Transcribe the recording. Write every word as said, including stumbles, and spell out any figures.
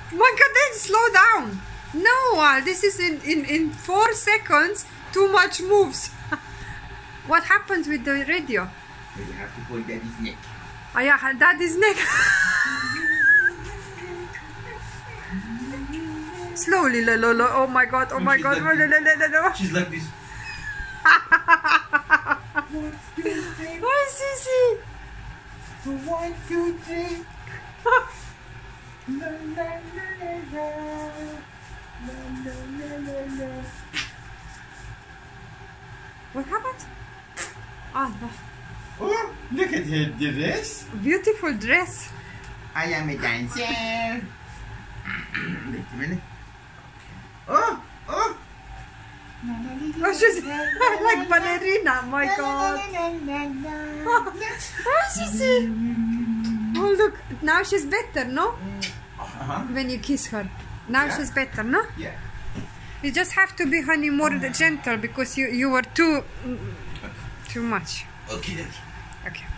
My God, then slow down. No, Al, this is in, in, in four seconds, too much moves. What happens with the radio? You have to pull daddy's neck. Oh yeah, daddy's neck. Slowly, lo, lo, lo. Oh my God, oh my God. Like lo, lo, lo, lo, lo. She's like this. Why, Sissy? One, two, three. La, la, la, la, la. La, la, la, la, la. What happened? Ah, no. Oh, look at her dress. Beautiful dress. I am a dancer. Wait a minute. Oh, oh. Oh, she's like ballerina. My God. Oh, Sissy. Oh, look. Now she's better, no? Uh-huh. When you kiss her. Now Yeah. she's better, no? Yeah. You just have to be, honey, more gentle because you, you were too, too much. Okay, okay. Okay.